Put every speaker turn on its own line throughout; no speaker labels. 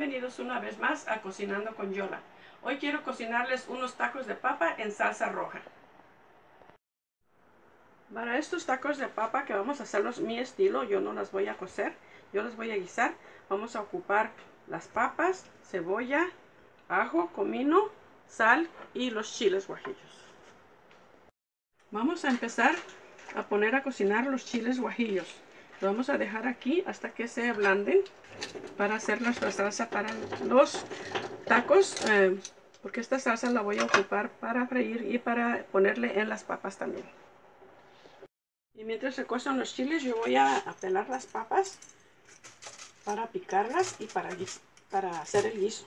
bienvenidos una vez más a Cocinando con Yola. Hoy quiero cocinarles unos tacos de papa en salsa roja. Para estos tacos de papa que vamos a hacerlos mi estilo, yo no las voy a cocer, yo las voy a guisar. Vamos a ocupar las papas, cebolla, ajo, comino, sal y los chiles guajillos. Vamos a empezar a poner a cocinar los chiles guajillos. Lo vamos a dejar aquí hasta que se ablanden para hacer nuestra salsa para los tacos, porque esta salsa la voy a ocupar para freír y para ponerle en las papas también. Y mientras se cocen los chiles, yo voy a pelar las papas para picarlas y para hacer el guiso.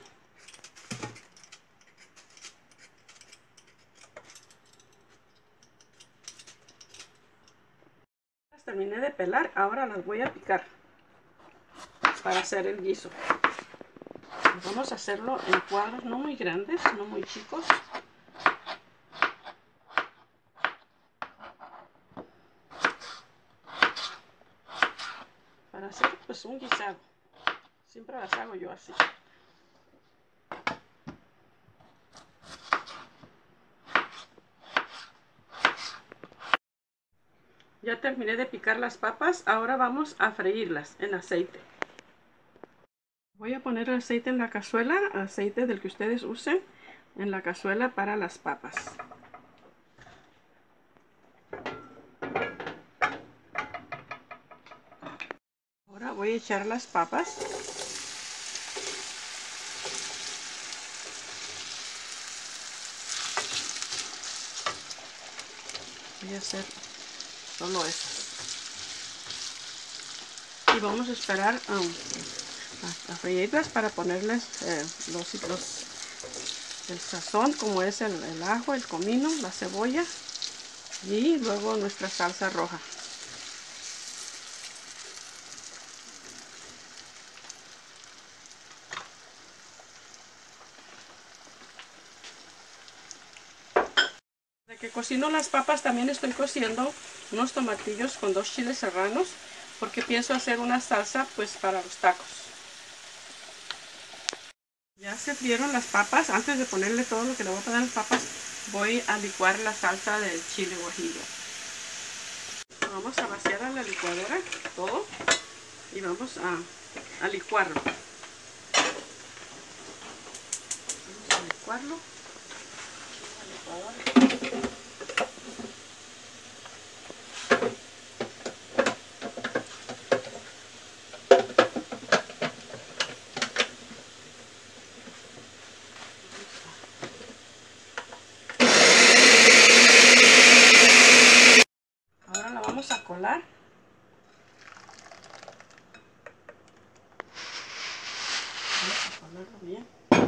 Las terminé de pelar, ahora las voy a picar para hacer el guiso. Vamos a hacerlo en cuadros no muy grandes, no muy chicos. Para hacer pues un guisado. Siempre las hago yo así. Ya terminé de picar las papas, ahora vamos a freírlas en aceite. Voy a poner el aceite en la cazuela, aceite del que ustedes usen, en la cazuela para las papas. Ahora voy a echar las papas. Voy a hacer solo eso. Y vamos a esperar a freírlas para ponerles el sazón, como es el ajo, el comino, la cebolla y luego nuestra salsa roja. De que cocino las papas también estoy cociendo unos tomatillos con 2 chiles serranos, porque pienso hacer una salsa pues para los tacos. Ya se frieron las papas. Antes de ponerle todo lo que le voy a poner a las papas, voy a licuar la salsa del chile guajillo. Vamos a vaciar a la licuadora todo y vamos a licuarlo. Vamos a licuarlo. Ahora la vamos a colar. Vamos a colarlo bien.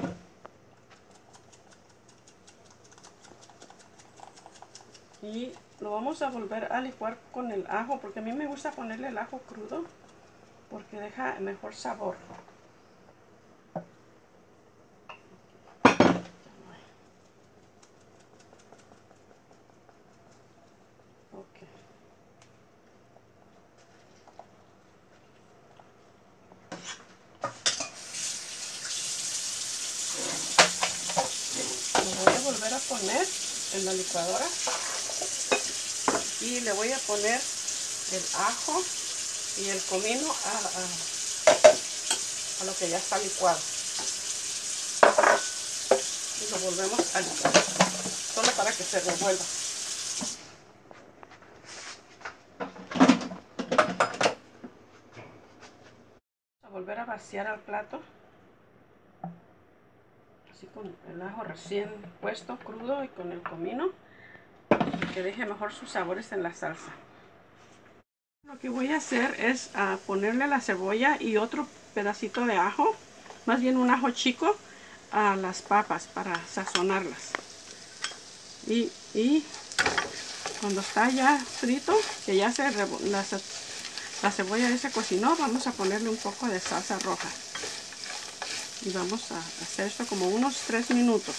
Y lo vamos a volver a licuar con el ajo, porque a mí me gusta ponerle el ajo crudo, porque deja mejor sabor. Okay. Lo voy a volver a poner en la licuadora y le voy a poner el ajo y el comino a lo que ya está licuado. Y lo volvemos a licuar, solo para que se revuelva. Vamos a volver a vaciar al plato, así con el ajo recién puesto, crudo, y con el comino, que deje mejor sus sabores en la salsa. Lo que voy a hacer es ponerle la cebolla y otro pedacito de ajo, más bien un ajo chico, a las papas para sazonarlas. Y cuando está ya frito, que ya la cebolla ya se cocinó, vamos a ponerle un poco de salsa roja. Y vamos a hacer esto como unos 3 minutos.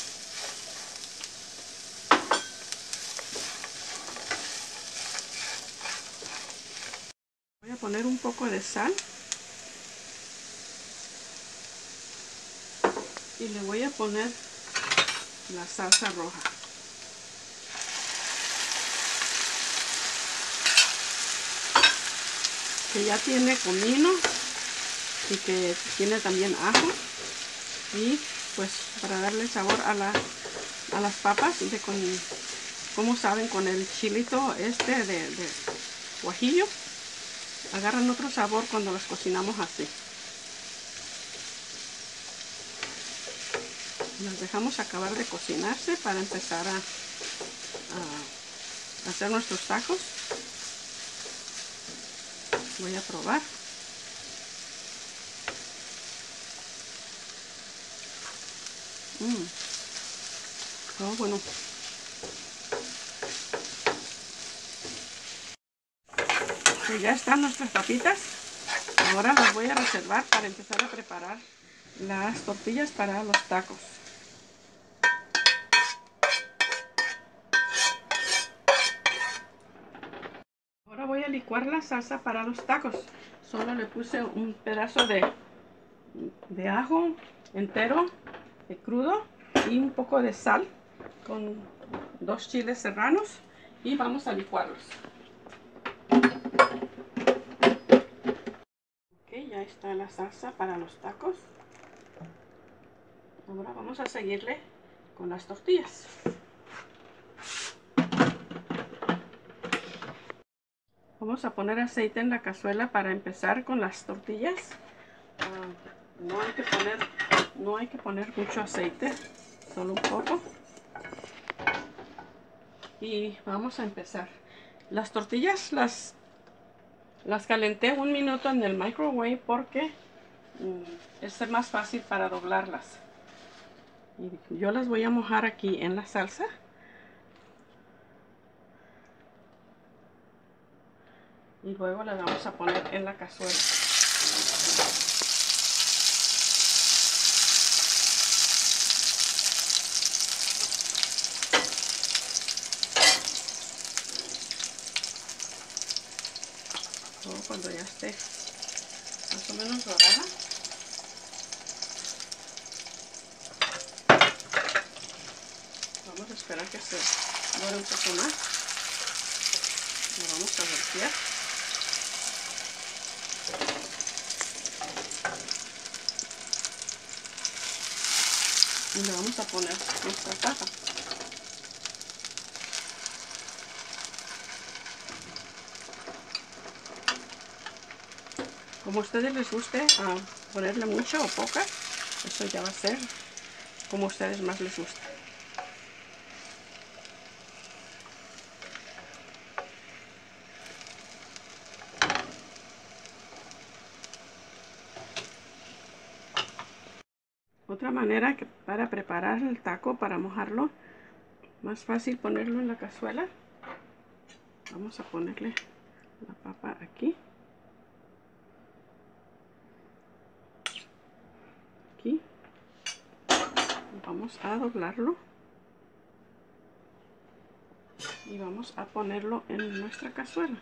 Voy a poner un poco de sal. Y le voy a poner la salsa roja. Que ya tiene comino y que tiene también ajo. Y pues para darle sabor a las papas, como saben, con el chilito de guajillo, agarran otro sabor cuando las cocinamos así. Las dejamos acabar de cocinarse para empezar a hacer nuestros tacos. Voy a probar. Oh, bueno. Pues ya están nuestras papitas. Ahora las voy a reservar para empezar a preparar las tortillas para los tacos. Ahora voy a licuar la salsa para los tacos. Solo le puse un pedazo de ajo entero, crudo, y un poco de sal con 2 chiles serranos y vamos a licuarlos. Ok, ya está la salsa para los tacos. Ahora vamos a seguirle con las tortillas. Vamos a poner aceite en la cazuela para empezar con las tortillas. No hay que poner mucho aceite, solo un poco. Y vamos a empezar. Las tortillas las calenté 1 minuto en el microwave porque es más fácil para doblarlas. Y yo las voy a mojar aquí en la salsa. Y luego las vamos a poner en la cazuela. Luego cuando ya esté más o menos dorada, vamos a esperar que se dore un poco más. Lo vamos a voltear. Y le vamos a poner nuestra papa. Como a ustedes les guste ponerle mucho o poca, eso ya va a ser como a ustedes más les gusta. Otra manera para preparar el taco, para mojarlo, más fácil ponerlo en la cazuela. Vamos a ponerle la papa aquí. Aquí. Vamos a doblarlo. Y vamos a ponerlo en nuestra cazuela.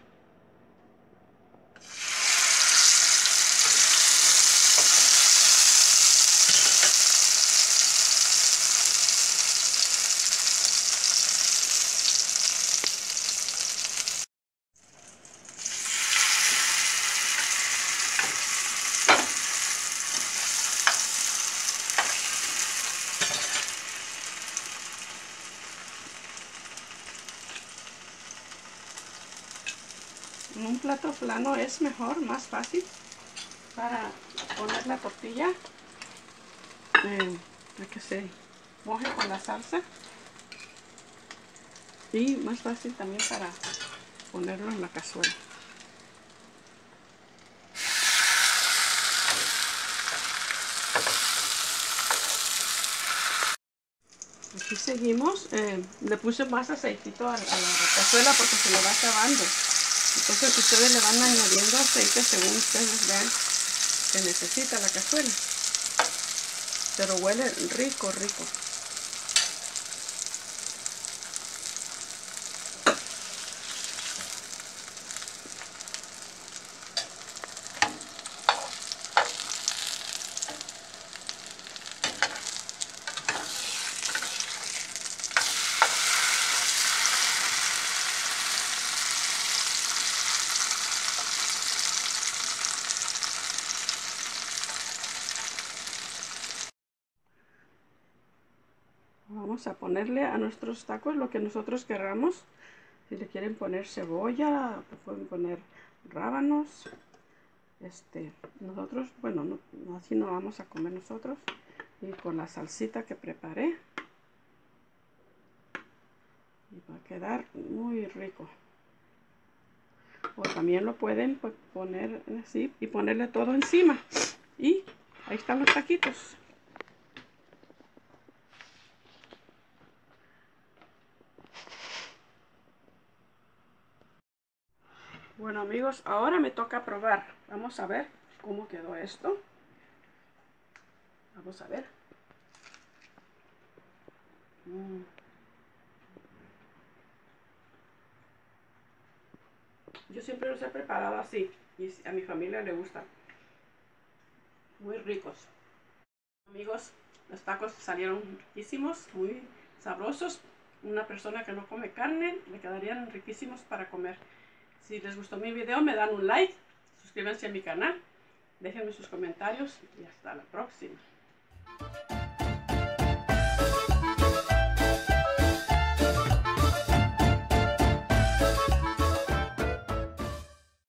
En un plato plano es mejor, más fácil para poner la tortilla, para que se moje con la salsa, y más fácil también para ponerlo en la cazuela. Aquí seguimos. Le puse más aceitito a la cazuela porque se le va acabando. Entonces ustedes le van añadiendo aceite según ustedes vean que necesita la cazuela. Pero huele rico, rico. Vamos a ponerle a nuestros tacos lo que nosotros querramos. Si le quieren poner cebolla, pueden poner rábanos. Nosotros, bueno, no, así no vamos a comer nosotros. Y con la salsita que preparé. Y va a quedar muy rico. O también lo pueden poner así y ponerle todo encima. Y ahí están los taquitos. Bueno amigos, ahora me toca probar. Vamos a ver cómo quedó esto. Vamos a ver. Yo siempre los he preparado así y a mi familia le gustan. Muy ricos. Amigos, los tacos salieron riquísimos, muy sabrosos. Una persona que no come carne le quedarían riquísimos para comer. Si les gustó mi video, me dan un like, suscríbanse a mi canal, déjenme sus comentarios y hasta la próxima.